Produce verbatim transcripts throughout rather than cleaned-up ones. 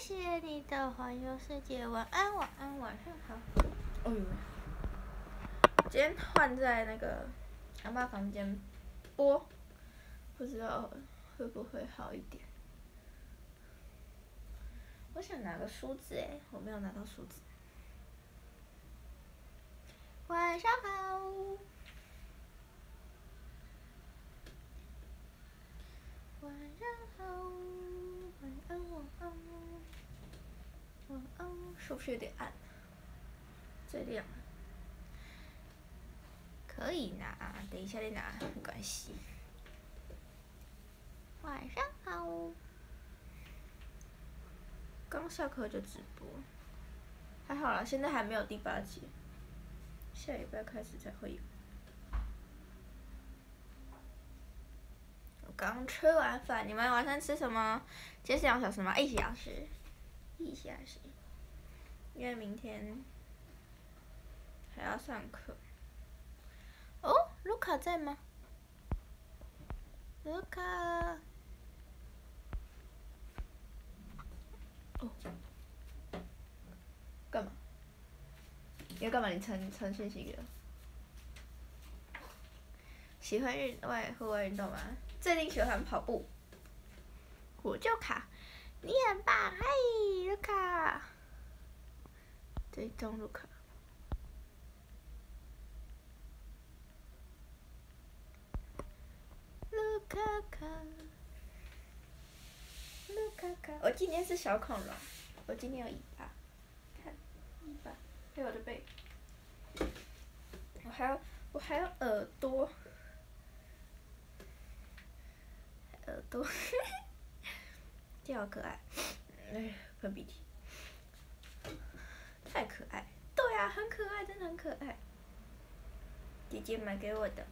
谢你的环游世界，晚安，晚安，晚上好。哦呦，今天换在那个阿妈房间播，不知道会不会好一点。我想拿个梳子哎，我没有拿到梳子。晚上好。晚上好，晚安晚安，晚安，是不是有点暗？最亮了。可以拿，等一下再拿，没关系。晚上好。刚下课就直播，还好啦，现在还没有第八节，下礼拜开始才会有。我刚吃完饭，你们晚上吃什么？今天是两小时吗？一小时，一小时，因为明天还要上课。哦，卢卡在吗？卢卡。哦。干嘛？你要干嘛？你传传讯息给我。喜欢运外户外运动吗？最近喜欢跑步。我就卡，你很棒，嗨，卢卡。追踪卢卡。卢卡卡，卢卡卡。我今天是小恐龙，我今天有尾巴，看尾巴，还有我的背，我还有我还有耳朵，耳朵，这好可爱，哎，喷鼻涕，太可爱，对啊，很可爱，真的很可爱，姐姐买给我的。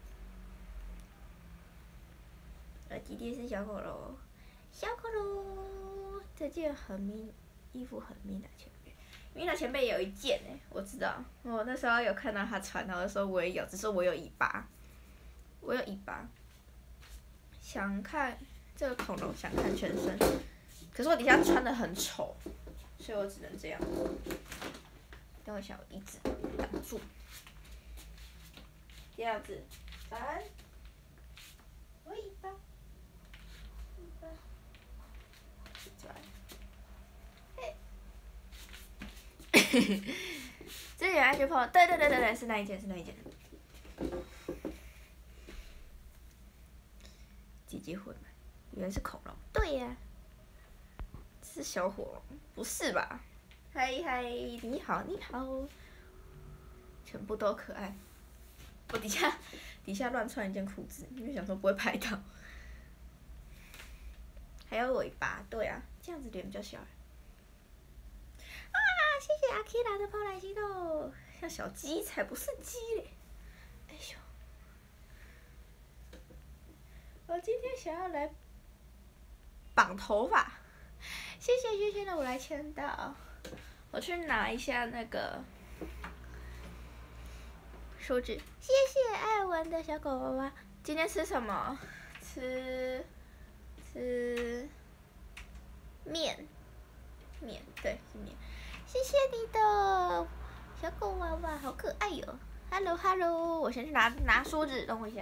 我弟弟是小恐龙，小恐龙，这件很迷，衣服很迷的前辈，迷的前辈有一件哎，我知道，我那时候有看到他穿，然后说我也有，只是我有尾巴，我有尾巴。想看这个恐龙，想看全身，可是我底下穿的很丑，所以我只能这样。等我一下，我椅子挡住，这样子，三，我尾巴。之前爱去碰，对对对对对，是那一件，是那一件。姐姐会买，原来是恐龙。对呀、啊，是小火龙，不是吧？嗨嗨，你好你好，全部都可爱。我底下底下乱穿一件裤子，因为想说不会拍到。还有尾巴，对啊，这样子脸比较小。啊，谢谢阿 Kira 的蓬莱西豆，像小鸡才不是鸡嘞！哎呦，我今天想要来绑头发，谢谢轩轩的我来签到，我去拿一下那个梳子。谢谢爱玩的小狗娃娃，今天吃什么？吃吃面，面对是面。谢谢你的小狗娃娃，好可爱哟、哦、！Hello Hello， 我先去拿拿梳子，等我一下。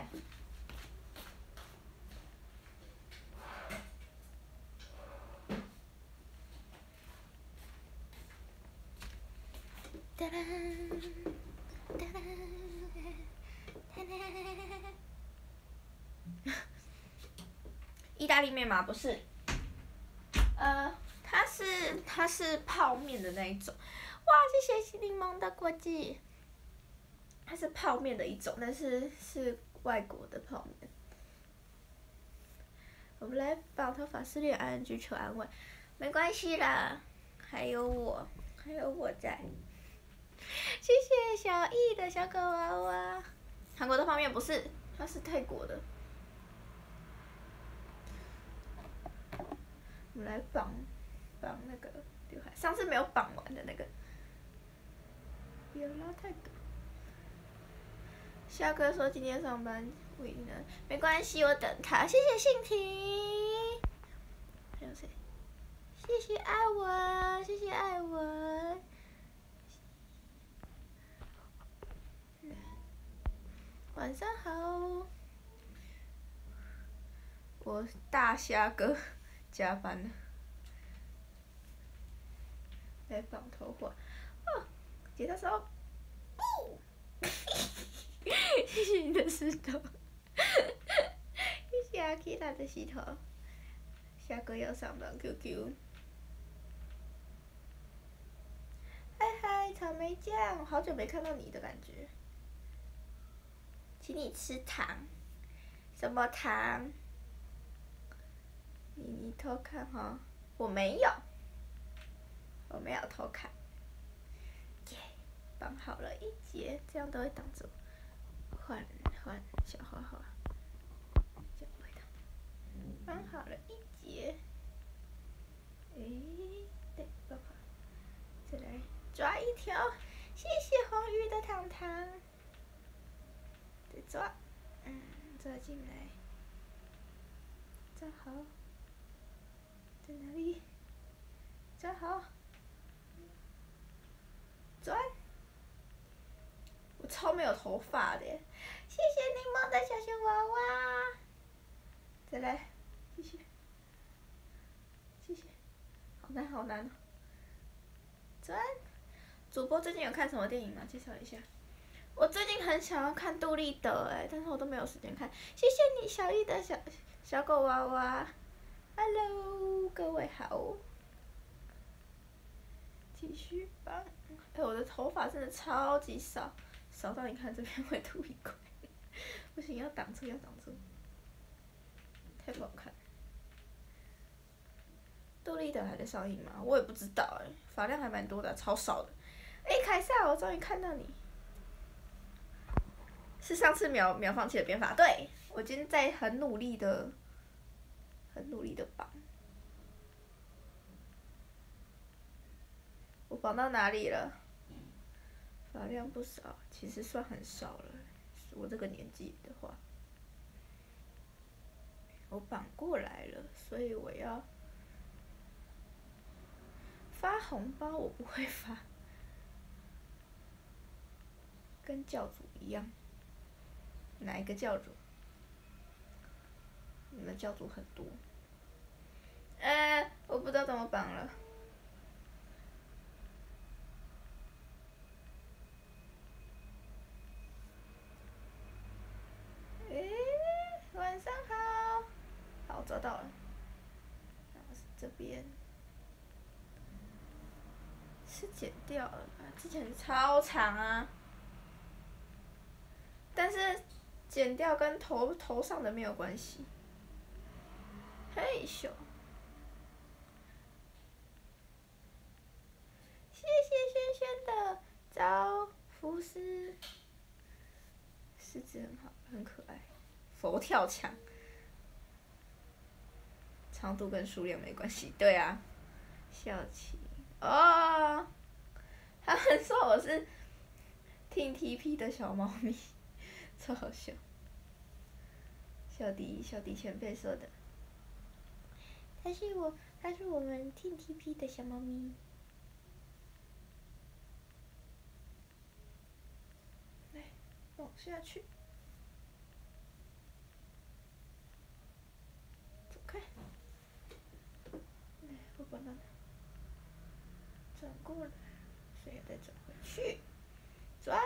哒啦哒啦哒啦。意大利面吗？不是，呃，它是它是泡面的那一种。哇，谢谢柠檬的果汁。它是泡面的一种，但是是外国的泡面。我们来绑头发，失恋 I N G 求安慰，没关系啦，还有我，还有我在。谢谢小易的小狗娃娃。韩国的泡面不是，它是泰国的。我们来绑绑那个刘海，上次没有绑完的那个，不要拉太多。夏哥说今天上班为呢，没关系，我等他。谢谢信婷。还有谁？ 谢谢艾文，谢谢艾文。晚上好。我大虾哥加班了，来绑头发。哦，剪刀手，不，谢谢你的石头，谢谢阿 Kira 的石头。下个要上班 Q Q。嗨嗨，草莓酱，好久没看到你的感觉。请你吃糖。什么糖？你你偷看哈？我没有，我没有偷看。耶，绑好了一节，这样都会挡住。换换小花花，这样不会挡。绑好了一节。诶，对，绑好。再来抓一条，谢谢黄鱼的糖糖。再抓，嗯，抓进来。抓好。在哪里？抓好。转。我超没有头发的耶，谢谢柠檬的小熊娃娃。再来，继续。谢谢。好难好难哦。转。主播最近有看什么电影吗？介绍一下。我最近很想要看杜立德哎，但是我都没有时间看。谢谢你小易的小小狗娃娃。Hello， 各位好。继续绑。哎，我的头发真的超级少，少到你看这边会凸一块。不行，要挡住，要挡住。太不好看。杜立德还在上映吗？我也不知道哎，发量还蛮多的，超少的。哎，凯撒，我终于看到你。是上次秒秒放弃的编法，对，我今天在很努力的，很努力的绑。我绑到哪里了？发量不少，其实算很少了。我这个年纪的话，我绑过来了，所以我要发红包，我不会发，跟教主一样。哪一个教主？你们教主很多。呃，我不知道怎么绑了。诶，晚上好。好，找到了。然后是这边。是剪掉了吧？之前超长啊。但是剪掉跟头头上的没有关系。嘿咻。谢谢轩轩的招福斯。狮子很好，很可爱。佛跳墙。长度跟数量没关系，对啊。笑起哦，他们说我是听 T P 的小猫咪，超好笑。小迪，小迪前辈说的。他是我，他是我们听 T P 的小猫咪。来，往下去。走开。来，我把它转过来，所以再转回去。转。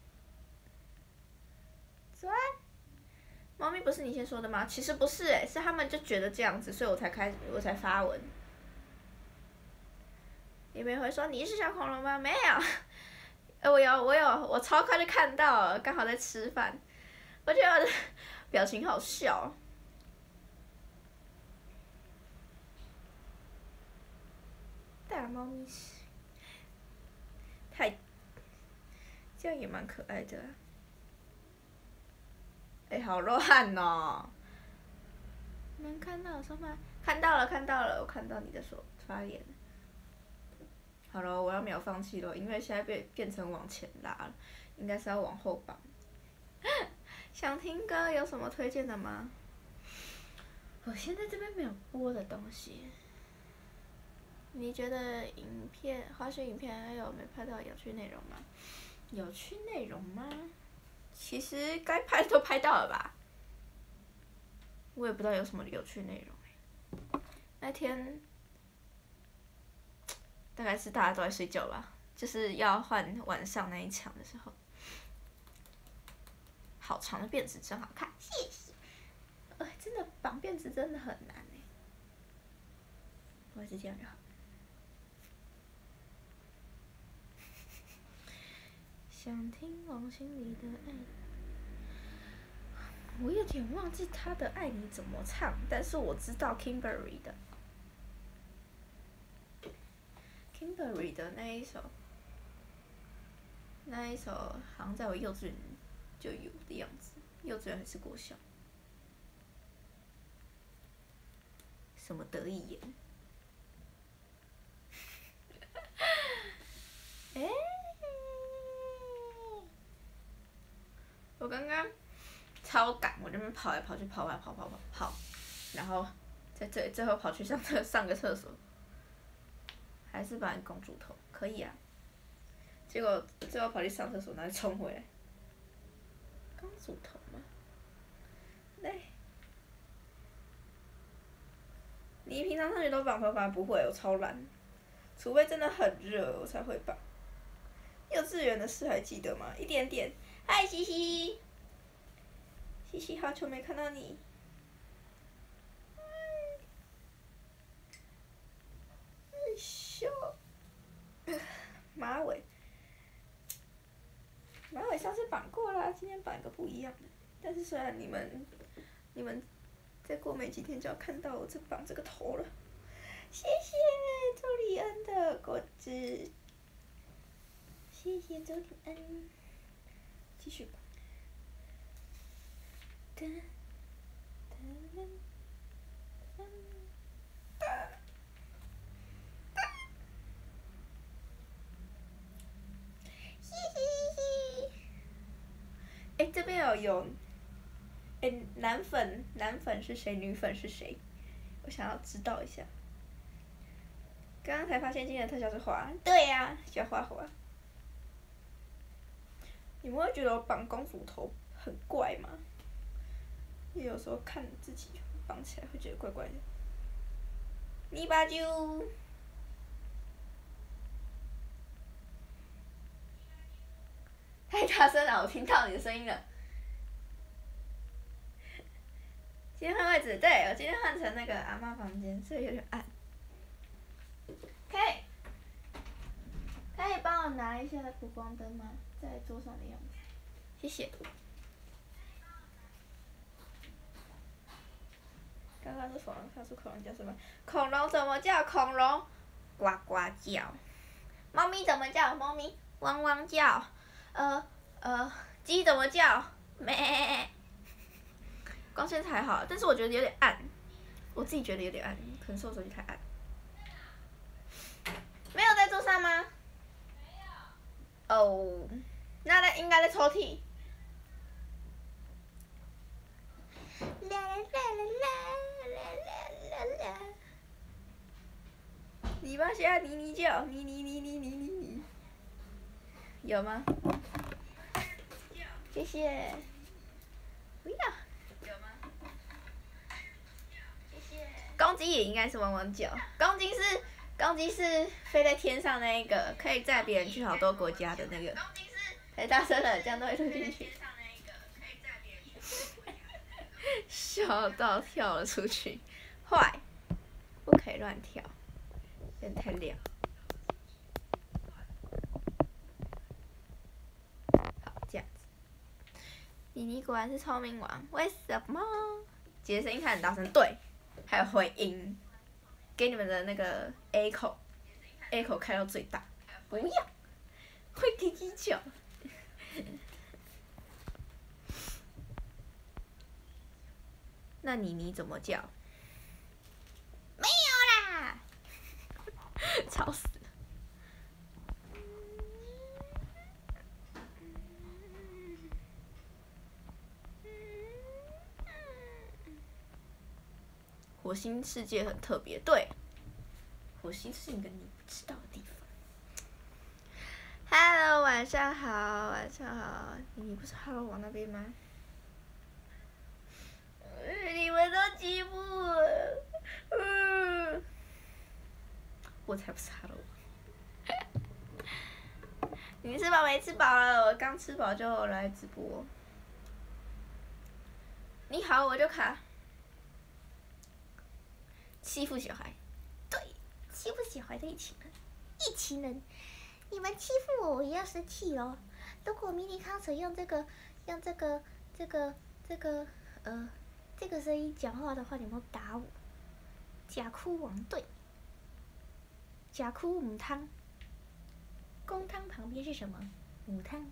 转。猫咪不是你先说的吗？其实不是哎、欸，是他们就觉得这样子，所以我才开始，我才发文。你们会说你是小恐龙吗？没有。哎，我有，我有，我超快就看到了，刚好在吃饭。我觉得我的表情好笑。大猫咪，太，这样也蛮可爱的、啊。哎、欸，好乱哦！能看到什么？看到了，看到了，我看到你的手发言。好了，我要秒放弃了，因为现在变变成往前拉了，应该是要往后绑。想听歌有什么推荐的吗？我现在这边没有播的东西。 你觉得影片、花絮影片还有没拍到有趣内容吗？有趣内容吗？其实该拍的都拍到了吧。我也不知道有什么有趣内容。那天大概是大家都在睡觉吧，就是要换晚上那一场的时候。好长的辫子真好看，谢谢。哎、呃，真的绑辫子真的很难哎。我还是这样就好。想听往心里的爱。我有点忘记他的《爱你怎么唱》，但是我知道 Kimberly 的 Kimberly 的那一首，那一首好像在我幼稚园就有的样子，幼稚园还是国小。什么得意言？哎、欸，我刚刚超赶，我这边跑来跑去，跑来跑跑跑跑，然后在这里最后跑去上厕上个厕所，还是扮公主头，可以啊。结果最后跑去上厕所，然后冲回来，公主头吗？对。你平常上学都绑头发？不会，我超懒，除非真的很热我才会绑。幼稚园的事还记得吗？一点点。嗨，西西。西西，好久没看到你。哎咻。马尾。马尾上次绑过啦，今天绑一个不一样的。但是虽然你们，你们再过没几天就要看到我这绑这个头了。谢谢周礼恩的果子。谢谢周礼恩。继续吧。哒哒哒哒哒。嘻嘻嘻。哎，这边有有。哎，男粉男粉是谁？女粉是谁？我想要知道一下。刚刚才发现今天的特效是花。对呀、啊，小花花。你们会觉得我绑公主头很怪吗？也有时候看自己绑起来会觉得怪怪的。泥巴啾。太大声了，我听到你的声音了。今天换位置，对，我今天换成那个阿嬷房间，所以有点暗。可以，可以帮我拿一下补光灯吗？在桌上的样子，谢谢。刚刚是恐龙，他说恐龙叫什么？恐龙怎么叫？恐龙呱呱叫。猫咪怎么叫？猫咪汪汪叫。呃呃，鸡怎么叫？咩。光线还好，但是我觉得有点暗，我自己觉得有点暗，可能是我手机太暗。没有在桌上吗？没有。哦，那在应该在抽屉。啦啦啦啦啦啦啦啦。你帮下妮妮叫，妮妮妮妮妮妮妮。有吗？谢谢。不要。公鸡也应该是汪汪叫，公鸡是公鸡是飞在天上那一个，可以载别人去好多国家的那个。太大声了，这样都会录进去。笑到跳了出去，坏，不可以乱跳，有点太亮。好，这样子。妮妮果然是聪明王，为什么？姐的声音开很大声，对。还有回音，给你们的那个 A 口 ，A 口开到最大，不要，会叽叽叫。那妮妮怎么叫？没有啦，吵死了。火星世界很特别，对。 我心事一个你不知道的地方。Hello， 晚上好，晚上好。你不是 Hello 往那边吗？你们都欺负我，嗯，我才不是 Hello。你吃饱没？吃饱了，我刚吃饱就来直播。你好，我就卡。欺负小孩，对，欺负小孩的一群人，一群人。你们欺负我，我也要生气哦。如果迷你康城用这个、用这个、这个、这个呃这个声音讲话的话，你们会打我。假哭王对，假哭母汤，公汤旁边是什么？母汤。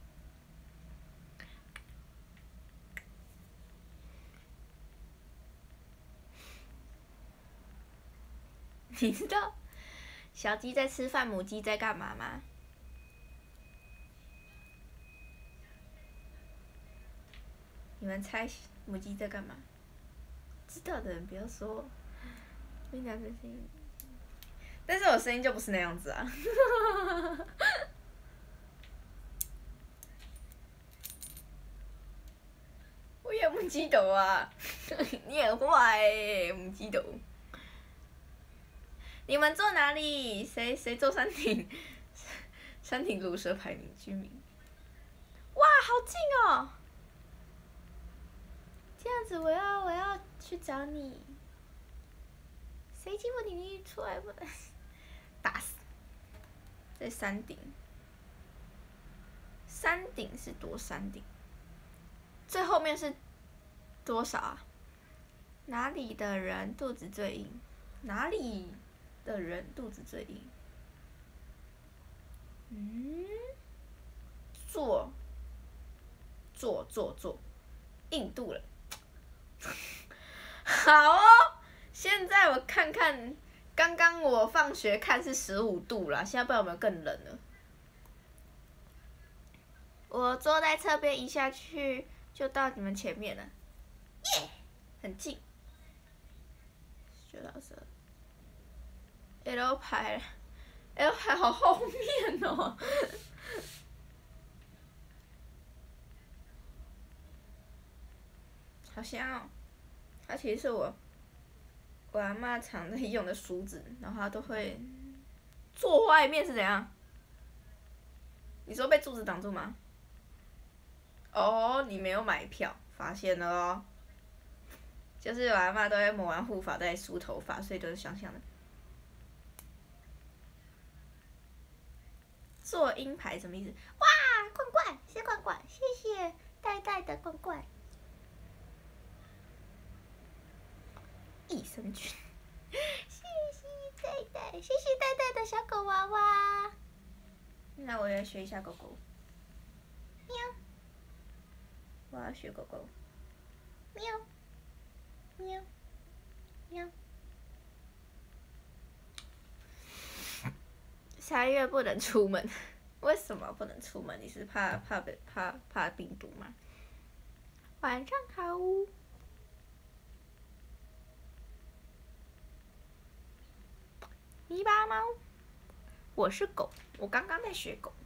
你知道小鸡在吃饭，母鸡在干嘛吗？你们猜母鸡在干嘛？知道的人不要说。没两个声音，但是我声音就不是那样子啊。我也母鸡头啊，你很坏欸，母鸡头。你们坐哪里？谁谁坐山顶？山顶乳蛇排名居民。哇，好近哦！这样子，我要我要去找你。谁欺负你？你出来不？打死！在山顶。山顶是多山顶？最后面是多少啊？哪里的人肚子最硬？哪里的人肚子最硬？嗯，坐，坐坐坐，印度人。好哦，现在我看看，刚刚我放学看是十五度啦，现在不知道有没有更冷了。我坐在侧边，一下去就到你们前面了，耶，很近。学老师 ，L 排 ，L 排好后面哦。好香哦！它其实是我我阿嬷常在用的梳子，然后她都会坐外面是怎样？你说被柱子挡住吗？哦，你没有买票，发现了哦。就是我阿嬷都会抹完护发再梳头发，所以都是香香的。做鹰牌什么意思？哇，罐罐，谢罐罐，谢谢代代的罐罐。益生菌，谢谢代代，谢谢代代的小狗娃娃。那我要学一下狗狗。喵。我要学狗狗。喵。喵。喵。三月不能出门，为什么不能出门？你是怕怕被怕怕病毒吗？晚上好。泥巴猫，我是狗，我刚刚在学狗。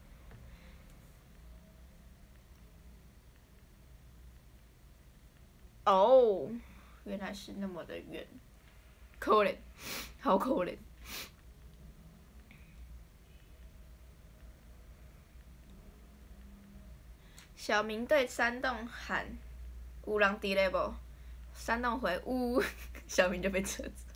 哦，原来是那么的远，可怜，好可怜。小明对山洞喊：“有人伫咧无？”山洞回：“有。”小明就被车子。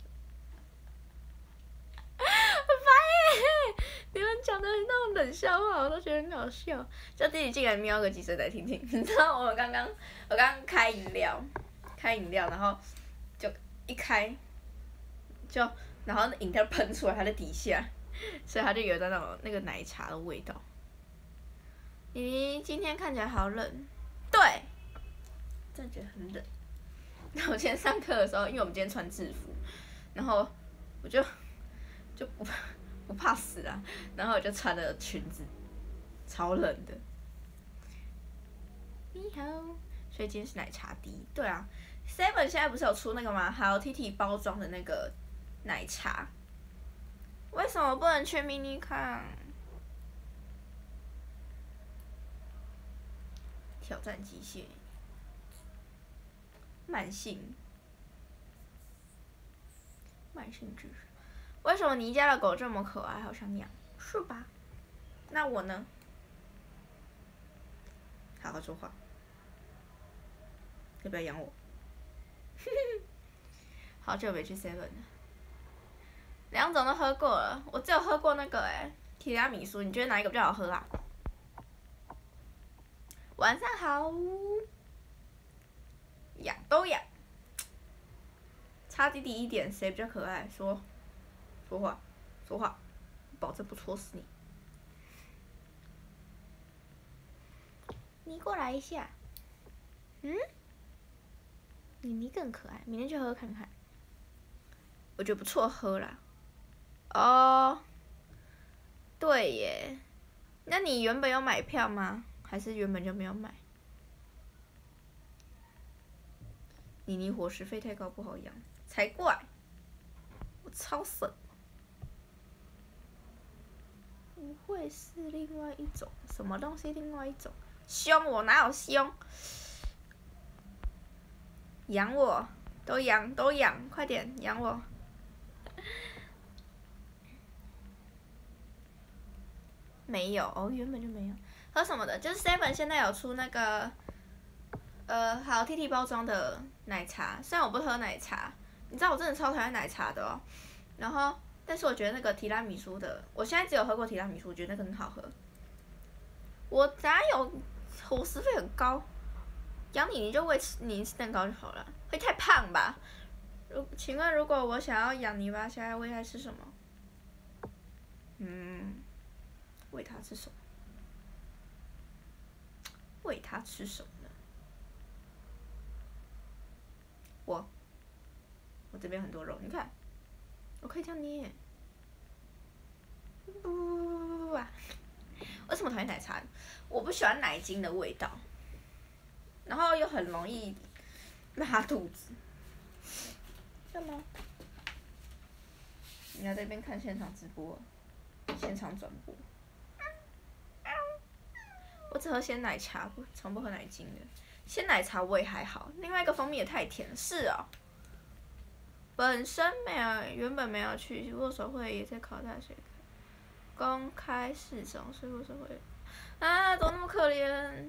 很烦耶！你们讲的那种冷笑话，我都觉得很好笑。就自己进来瞄个几声来听听。你知道我刚刚，我刚刚开饮料，开饮料，然后就一开，就然后饮料喷出来，它在底下，所以它就有那种那个奶茶的味道。咦，今天看起来好冷。对，真的觉得很冷。然后我今天上课的时候，因为我们今天穿制服，然后我就就不不怕死啊，然后我就穿了裙子，超冷的。你好，所以今天是奶茶滴。对啊 ，Seven 现在不是有出那个吗？Hello Kitty 包装的那个奶茶， 为什么不能去迷你看？挑战极限，慢性，慢性智商。为什么你家的狗这么可爱，好想养？是吧？那我呢？好好说话。要不要养我？好久没去 seven 了。两种都喝过了，我只有喝过那个哎、欸，提拉米苏，你觉得哪一个比较好喝啊？晚上好，养都养，差弟弟一点，谁比较可爱？说，说话，说话，保证不戳死你。你过来一下，嗯？妮妮更可爱，明天去喝喝看看。我觉得不错喝啦。哦，对耶，那你原本有买票吗？还是原本就没有买？妮妮伙食费太高不好养，才怪！我超省。不会是另外一种什么东西？另外一种凶？我哪有凶？养我，都养都养，快点养我！没有哦，原本就没有。喝什么的？就是 seven 现在有出那个，呃，好 T T 包装的奶茶。虽然我不喝奶茶，你知道我真的超讨厌奶茶的哦。然后，但是我觉得那个提拉米苏的，我现在只有喝过提拉米苏，我觉得那个很好喝。我哪有伙食费很高？养你你就喂吃你吃蛋糕就好了，会太胖吧？如请问如果我想要养泥巴虾，喂它吃什么？嗯，喂它吃什么？喂它吃什么呢？我，我这边很多肉，你看，我可以这样捏。不不不不不不啊！为什么讨厌奶茶？我不喜欢奶精的味道，然后又很容易拉肚子。干嘛？你要在这边看现场直播，现场转播。我只喝鲜奶茶，不从不喝奶精的。鲜奶茶我也还好，另外一个蜂蜜也太甜了。是哦。本身没有，原本没有去握手会，也在考大学。公开市场，所以握手会。啊，怎么那么可怜？哎、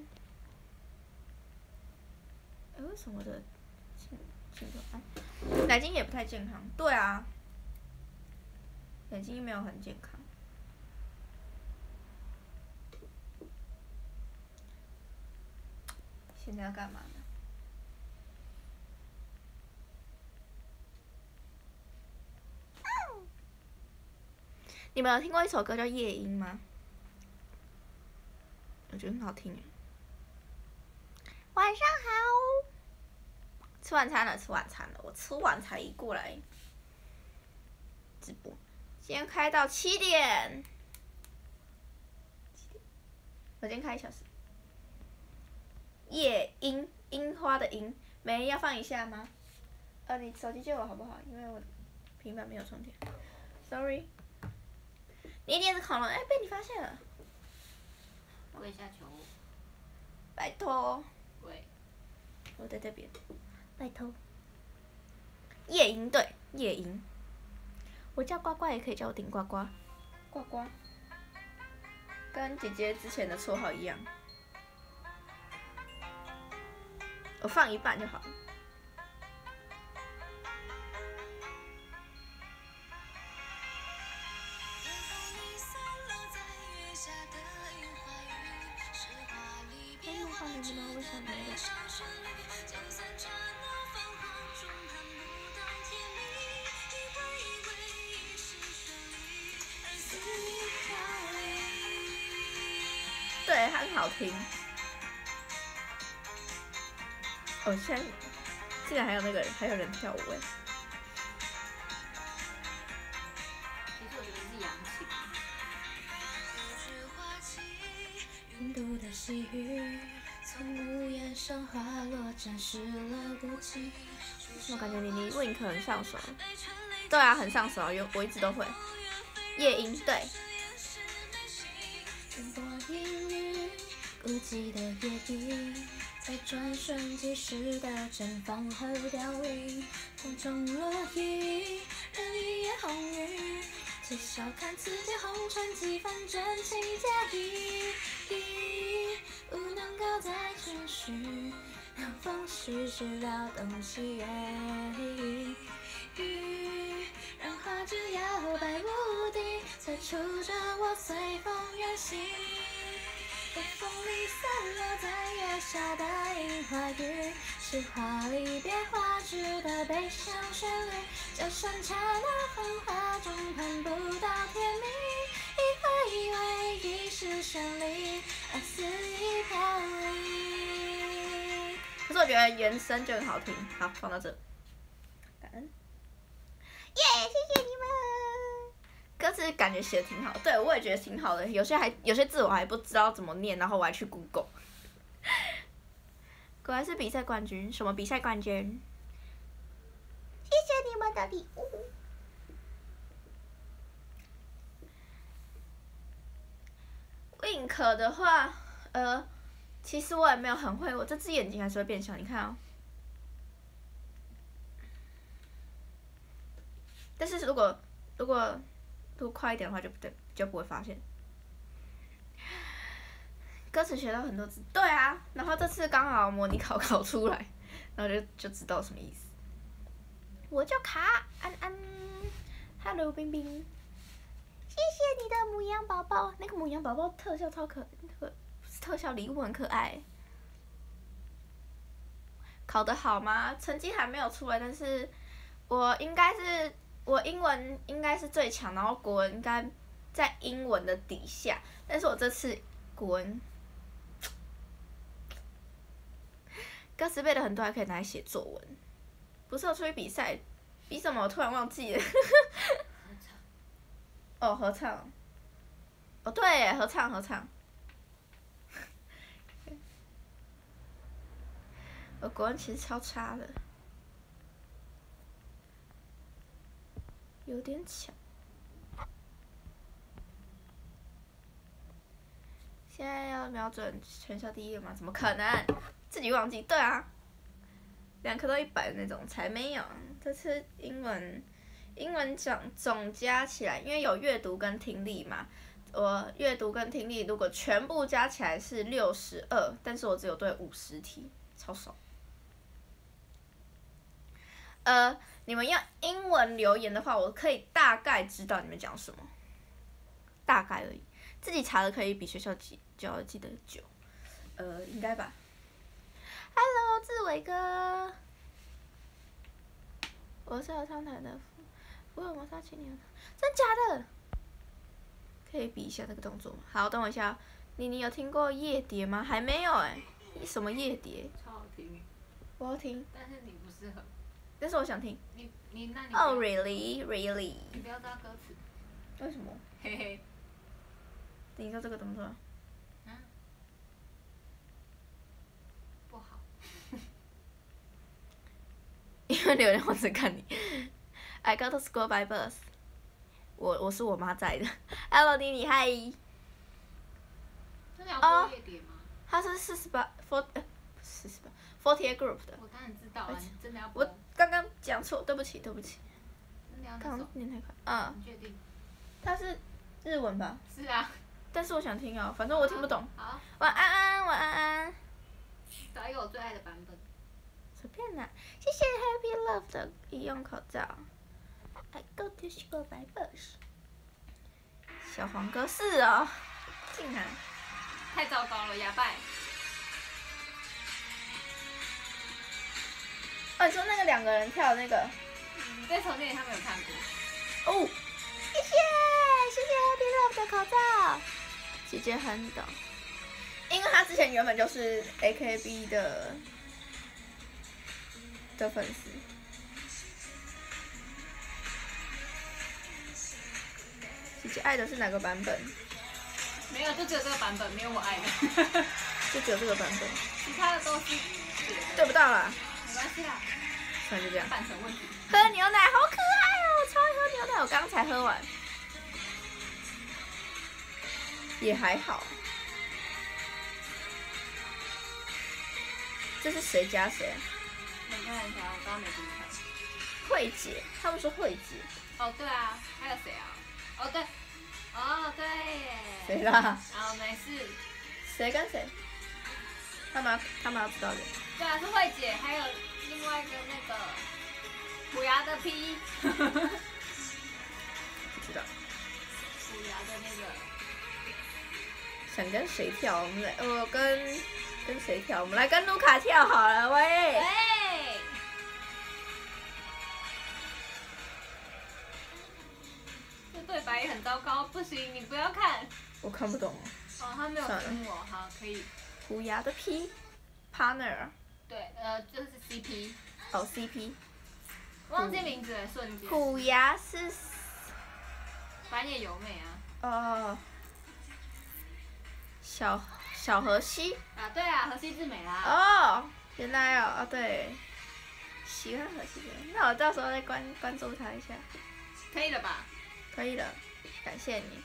欸，为什么的情情况啊？奶精也不太健康。对啊。奶精没有很健康。现在要干嘛呢？你们有听过一首歌叫《夜莺》吗？我觉得很好听。晚上好。吃晚餐了，吃晚餐了。我吃完才过来直播。今天开到七点。我今天开一小时。夜莺，樱花的樱，没要放一下吗？呃，你手机借我好不好？因为我平板没有充电。Sorry。你一定是恐龙，哎、欸，被你发现了。 跪下求我。 拜托。 跪。 我在这边。拜托。夜莺对，夜莺。我叫呱呱，也可以叫我顶呱呱。呱呱。跟姐姐之前的绰号一样。我放一半就好了。对，很好听。哦，现在竟然还有那个人，还有人跳舞哎！ 其实我觉得是扬琴。印度的细雨从屋檐上滑落，沾湿了孤寂。 我感觉你你 Wink 很上手。对啊，很上手，有我一直都会。 夜莺对。 孤寂的夜底，在转瞬即逝的绽放和凋零，风中落雨，任一夜红雨，至少看此间红尘几分真情假意，不能够再继续，让风絮湿了东西越雨，让花枝摇摆无敌，催促着我随风远行。在风里散落在月下的樱花雨，是华丽变化时的悲伤旋律，就算刹那繁华中盼不到天明，也会以为一时绚丽而肆意飘零。 可是我觉得原声就很好听，好，放到这。感恩。耶，谢谢你们。歌词感觉写的挺好，对我也觉得挺好的，有些还有些字我还不知道怎么念，然后我还去 Google。果然是比赛冠军，什么比赛冠军？谢谢你们的礼物。Wink 的话，呃，其实我也没有很会，我这只眼睛还是会变小，你看哦。但是如果如果读快一点的话就不对，就不会发现。歌词学到很多字，对啊，然后这次刚好模拟考考出来，然后就就知道什么意思。我叫卡安安 ，Hello 冰冰，谢谢你的母羊宝宝，那个母羊宝宝特效超可，那个特效礼物很可爱。考得好吗？成绩还没有出来，但是我应该是。我英文应该是最强，然后国文应该在英文的底下，但是我这次国文歌词背的很多，还可以拿来写作文。不是有出去比赛，比什么？我突然忘记了。哦，合唱。哦，对，合唱合唱。我国文其实超差的。有点强。现在要瞄准全校第一了吗？怎么可能？自己忘记。对啊，两科都一百的那种才没有。这次英文，英文总总加起来，因为有阅读跟听力嘛，我阅读跟听力如果全部加起来是六十二，但是我只有对五十题，超少。呃。你们要英文留言的话，我可以大概知道你们讲什么，大概而已。自己查的可以比学校记教的记得久，呃，应该吧。Hello， 志伟哥，我是合唱团的，福尔摩沙青年，真假的？可以比一下这个动作吗？好，等我一下。你你有听过夜蝶吗？还没有哎、欸，什么夜蝶？ 超好听。 我要听。 但是你不适合。 但是我想听。 你你那你。 哦、oh, ，really really。 你不要知道歌词。 为什么？ 嘿嘿。 你说这个动作？ 嗯。不好。 因为流量我只看你。I got to school by bus。我我是我妈载的。Hello， 妮妮，嗨。 真的要播夜蝶吗？ 他是四十八 ，four 呃四十八 ，forty eight group 的。 我当然知道啊，你真的要播。 我刚刚讲错，对不起，对不起。 真的要刚刚念太快。嗯。 你确定？ 它是日文吧？ 是啊。 但是我想听哦，反正我听不懂。 好。 晚安安，晚安安。 找一个我最爱的版本。 随便啦，谢谢 Happy Love 的医用口罩。I go to school by bus。小黄哥是哦，竟然。 太糟糕了，哑巴。 哦，你说那个两个人跳的那个？ 你在重庆他没有看过。 哦，谢谢谢谢 Happy Love 的口罩，姐姐很懂，因为她之前原本就是 A K B 的的粉丝。姐姐爱的是哪个版本？ 没有，就只有这个版本，没有我爱的。 就只有这个版本。 其他的都是。 对不到啦。 没关系啦。 算就这样。 版权问题。 喝牛奶好可爱哦，超爱喝牛奶，我刚才喝完。 也还好。这是谁加谁啊？ 我看一下，我刚刚没注意看。 慧姐，他们说慧姐。 哦，对啊，还有谁啊？哦，对，哦，对耶。 谁啦？ 哦，没事。 谁跟谁？他们要他们要知道的。 对啊，是慧姐，还有另外一个那个虎牙的 P。 不知道。 虎牙的那个。 想跟谁跳？我们来，我跟跟谁跳？我们来跟卢卡跳好了，喂。 喂。这对白也很糟糕，不行，你不要看。 我看不懂。 哦，他没有跟我，好，可以。 虎牙的 P partner。 对，呃，就是 C P。 哦 ，C P。 忘记名字了，瞬间。 虎牙是。 板野由美啊。 哦。小小河西。 啊，对啊，河西智美啦。 哦，原来哦，哦对。喜欢河西智美，那我到时候再关关注他一下。 可以了吧？ 可以了，感谢你。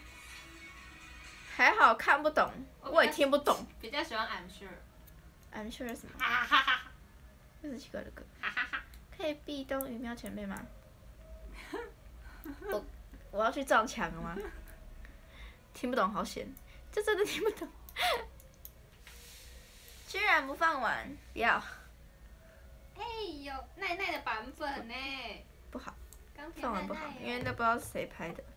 还好看不懂，我也听不懂。 比较喜欢 I'm Sure。I'm Sure 什么？ 哈哈哈哈！ 又是奇怪的歌。 哈哈哈！ 可以壁咚鱼喵前辈吗？我我要去撞墙了吗？听不懂，好险！这真的听不懂。居然不放完，不要。 哎呦，奈奈的版本呢？ 不好。 放放完不好，因为都不知道是谁拍的。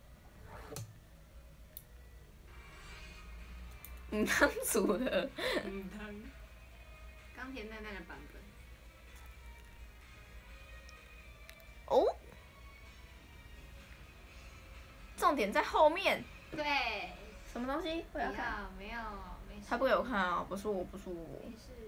嗯，汤组的。 嗯，汤。钢铁奈奈的版本。 哦。重点在后面。 对。 什么东西？我要看。 没有，没事。 他不给我看啊！不是我，不是我。 没事。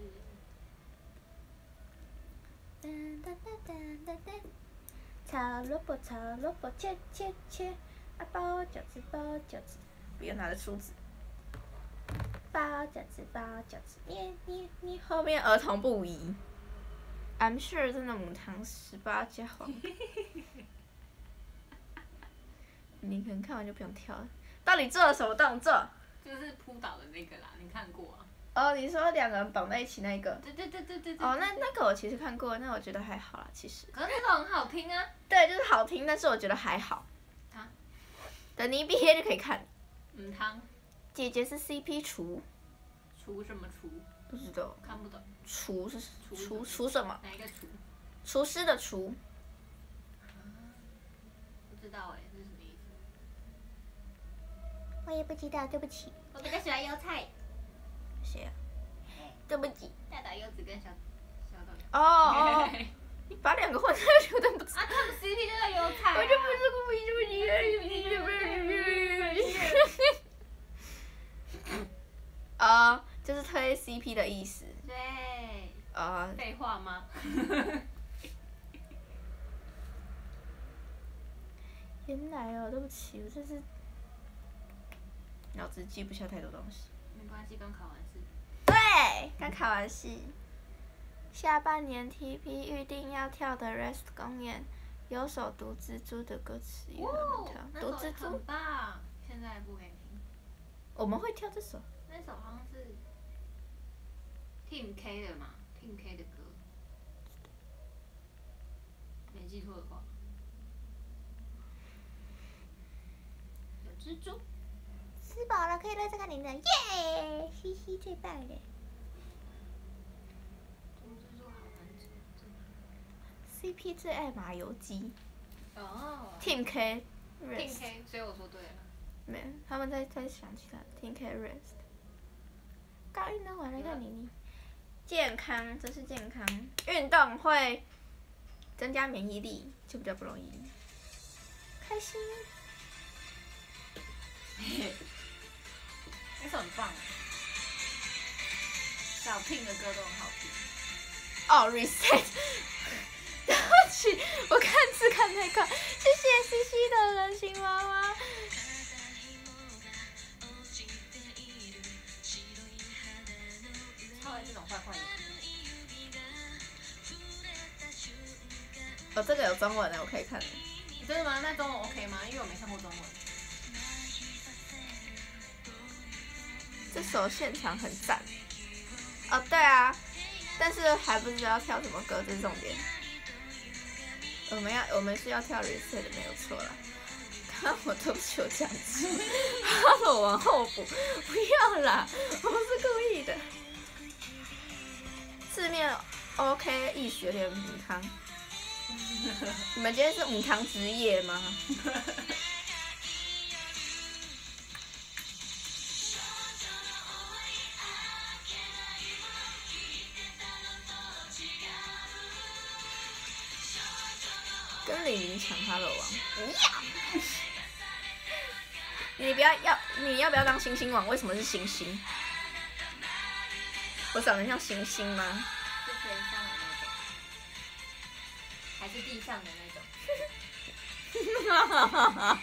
炒萝卜，炒萝卜，切切切，啊包饺子，包饺子，不要拿着梳子。包饺子，包饺子，捏捏捏。后面儿童不宜。I'm Sure 真的母汤十八加黄。你可能看完就不用跳了。到底做了什么动作？ 就是扑倒的那个啦，你看过啊？ 哦，你说两个人绑在一起那个？ 对对对对对对。 哦，那那个我其实看过，那我觉得还好啦，其实。 可是那个很好听啊。 对，就是好听，但是我觉得还好。 啊？ 等你毕业就可以看。 嗯，汤。 姐姐是 C P 厨。 厨什么厨？ 不知道。 看不懂。 厨是厨厨什么？ 哪一个厨？ 厨师的厨。 不知道哎，这是什么意思？ 我也不知道，对不起。 我比较喜欢优菜。 谁啊？对不起。 大岛优子跟小小岛。 哦。你把两个混在一起，我都不知道。 啊，他们 C P 就叫优菜。 我就不是故意，对不起。啊，就是推 C P 的意思。 对。 啊。 废话吗？ 原来哦，对不起，我真是脑子记不下太多东西。 没关系，刚考完试。 对，刚考完试。下半年 T P 预定要跳的 Rest 公演，有首读蜘蛛的歌词也很跳。读蜘蛛。 很棒，现在不给听。 我们会跳这首。 那首好像是 Team K 的嘛 ，Team K 的歌，没记错的话。有蜘蛛。 吃饱了，可以来这看您的，耶！嘻嘻，最棒的。C P 最爱麻油鸡。 哦。 Team K。 Team K， 所以我说对了。 没有，他们在在想其他 Team K Rest。刚运动完来看你你。健康，这是健康。运动会增加免疫力，就比较不容易。开心。 那首很棒。小 Pink 的歌都很好听。 哦 ，Reset。对不起，我看字看太快，谢谢西西的人形娃娃。 超爱这种坏坏的。 哦，这个有中文的，我可以看。 真的吗？那中文 OK 吗？因为我没看过中文。 这首现场很赞。哦，对啊，但是还不知道跳什么歌，这是重点。我们要，我们是要跳 reset 没有错啦。看我对不起，我这样子，哈喽，往后补，不要啦，我不是故意的。字面 OK， 意识有点母汤。你们今天是母汤职业吗？跟李明抢哈喽王，不要！你不要要，你要不要当星星王？为什么是星星？我长得像星星吗？ 是天上的那种，还是地上的那种？ 哈哈哈哈！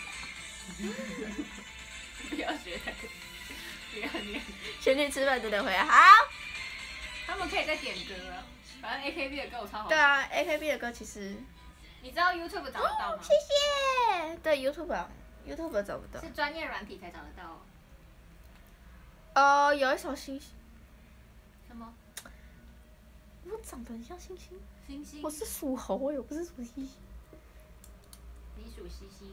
不要学那个，不要念。 先去吃饭，等等回来。好。 他们可以再点歌啊，反正 A K B 的歌我超好听。 对啊 ，A K B 的歌其实。 你知道 YouTube 找得到吗？ 哦、谢谢。对 YouTube 啊 ，YouTube 找不到。 是专业软体才找得到。 哦、呃，有一首星星。 什么？ 我长得很像星星。 星星。 我是属猴，我又不是属星星。 你属星星。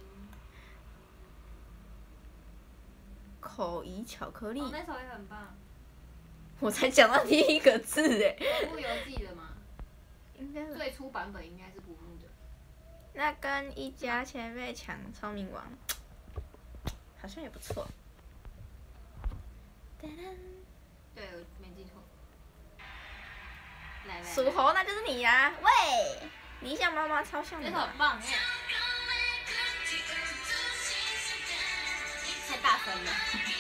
口译巧克力。 哦，那首也很棒。 我才讲到第一个字哎。 不游记的吗？ 应该。 最初版本应该是不木的。 那跟一家前辈抢聪明王，好像也不错。 对，我没记错。来来。 属猴那就是你呀、啊！喂，你像妈妈超像的。 这首很棒哎。太大声了。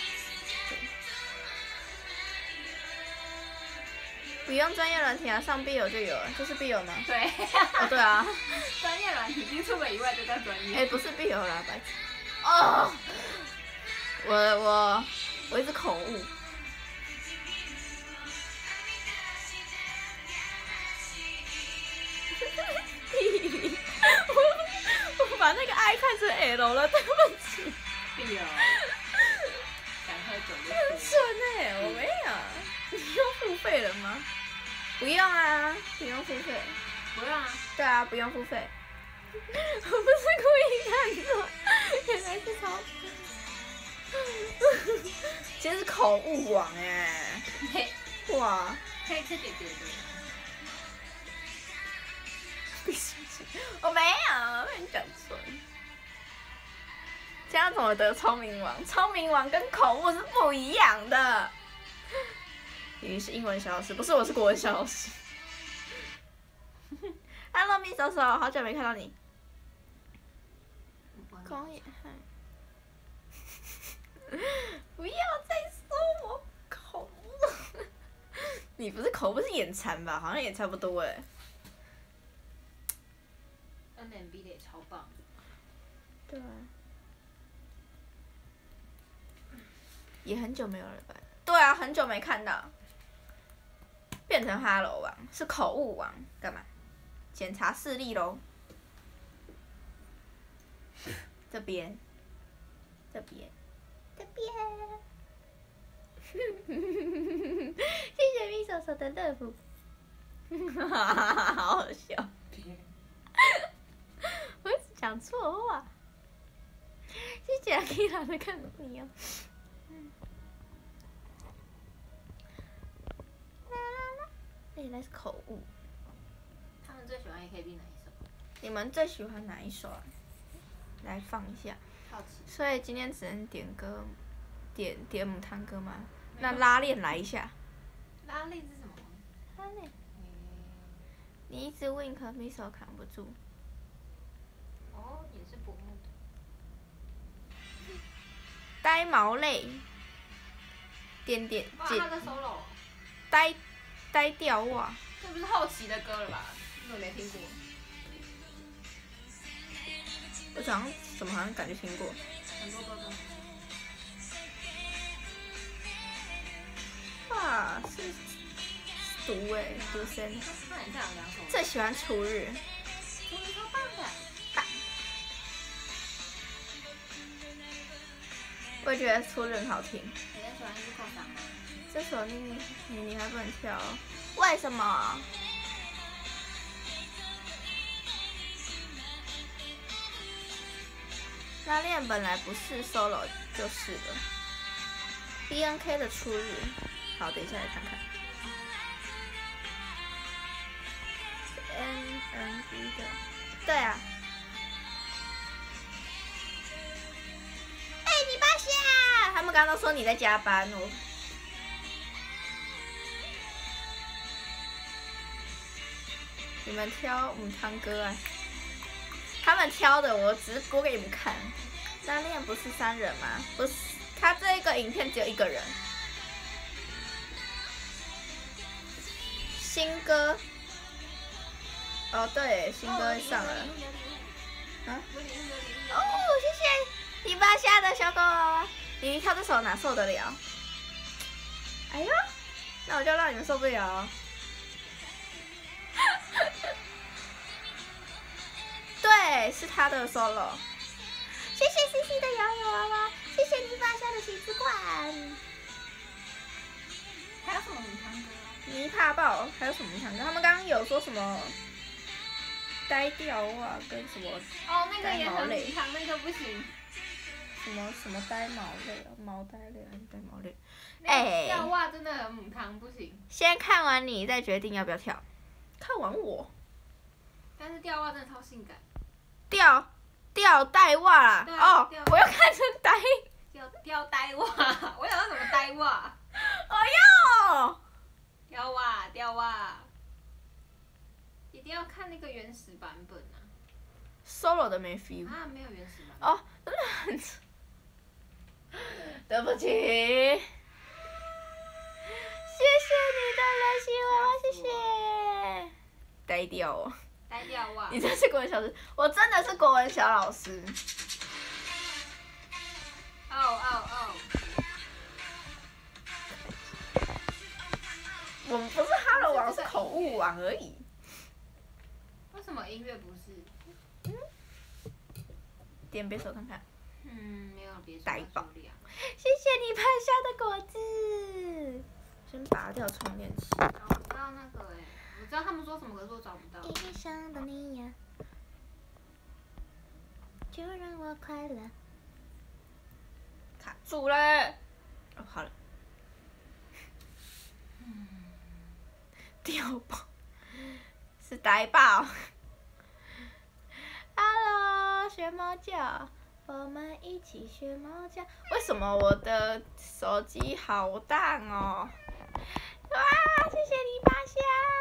不用专业软体啊，上必有就有了，这是必有吗？ 对。 哦，对啊。 专业软体 ，YouTube 以外就叫专业。 哎、欸，不是必有啦，白痴。哦。我我我一直口误。我我把那个 I 看成 L 了，对不起。 必有。想喝酒就很蠢哎，我没有。你用付费了吗？不用啊，不用付费。 不用啊。 对啊，不用付费。我不是故意看错，原来是超。今天是口误王哎。哇。 可以吃点别的。 我没有，被你讲错。这样怎么得聪明王？聪明王跟口误是不一样的。你是英文小老师，不是，我是国文小老师。Hello， 咪手手，好久没看到你。空眼汉。不要再说我口误。你不是口误，是眼馋吧？好像也差不多哎。 N M B 的也超棒。 对啊。也很久没有了吧？对啊，很久没看到。变成哈喽王，是口误王，干嘛？检查视力喽。这边，这边，这边。谢谢咪手手的乐福。好好笑。我一直讲错话。谢谢阿 Kira 的看你哦。原来是口误。 他们最喜欢 A K B 哪一首？ 你们最喜欢哪一首啊？来放一下。 好奇。 所以今天只能点歌，点点母汤歌吗？那拉链来一下。 拉链是什么？ 拉链。你一直 wink， 咪手扛不住。 哦，也是薄木的。 呆毛泪。点点点。哇，他的 solo。 呆。呆掉哇！ 这不是后期的歌了吧？我没听过。 我好像怎么好像感觉听过。 很多歌都。 哇，是毒哎，毒身。 他很像有两首。 最喜欢初日。 初日超棒的。 棒。我会觉得初日很好听。 你很喜欢日扣嗓吗？ 这首你你你你还不能跳、哦，为什么？拉链本来不是 solo 就是了。B N K 的初日，好，等一下来看看。N N B 的，对啊。哎、欸，你爸下！他们刚刚都说你在加班哦。你们挑母汤哥啊？他们挑的，我只是播给你们看。拉链不是三人吗？不是，他这个影片只有一个人。新歌。哦，对，新歌上了。啊？哦，谢谢你爸下的小狗。你跳这首哪受得了？哎呦，那我就让你们受不了。对，是他的 solo。谢谢 C C 的摇摇娃娃，谢谢你爸下的喜之冠。 还有什么母汤歌？ 泥怕爆，还有什么母汤歌？他们刚刚有说什么呆掉啊，跟什么哦，那个也很母汤，那个不行。 什么什么呆毛类啊，毛呆类还是呆毛类？ 哎，掉袜真的很母汤，不行。 先看完你再决定要不要跳。看完我。 但是掉袜真的超性感。 掉掉带袜啦！哦，我要看成呆。 掉掉呆袜，我想到什么呆袜？ 哎呦！ 掉袜掉袜，一定要看那个原始版本啊。 solo 的没 feel。 啊，没有原始版本。 哦，真的很。对不起。谢谢你的热心娃娃，谢谢。呆掉哦。 呆掉哇！ 你真是国文小老师，我真的是国文小老师。 哦哦哦！ 我们不是哈喽王，是口误王而已。 为什么音乐不是？ 嗯。点别手看看。 嗯，没有别手。 呆爆！谢谢你拍下的果子。先拔掉充电器。 哦，我知道那个哎。我知道他们说什么，可是我找不到。 一想到你呀，就让我快乐。 卡住了。哦，好了。嗯。掉爆。是呆爆。Hello， 学猫叫，我们一起学猫叫。为什么我的手机好淡哦？哇，谢谢你八下。